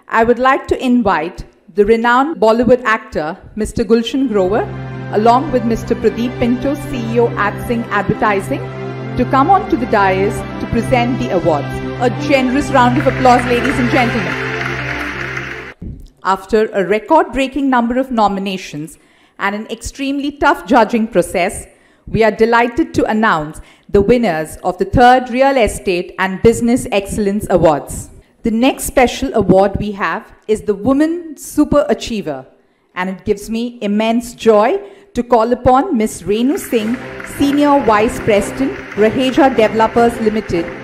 I would like to invite the renowned Bollywood actor, Mr. Gulshan Grover, along with Mr. Pradeep Pinto, CEO at Singh Advertising, to come on to the dais to present the awards. A generous round of applause, ladies and gentlemen. After a record-breaking number of nominations and an extremely tough judging process, we are delighted to announce the winners of the 3rd Real Estate and Business Excellence Awards. The next special award we have is the Woman Super Achiever, and it gives me immense joy to call upon Ms. Renu Singh, Senior Vice President, Raheja Developers Limited,